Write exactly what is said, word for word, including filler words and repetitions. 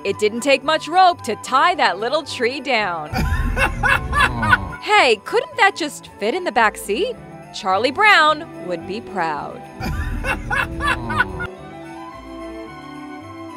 It didn't take much rope to tie that little tree down. Hey, couldn't that just fit in the back seat? Charlie Brown would be proud.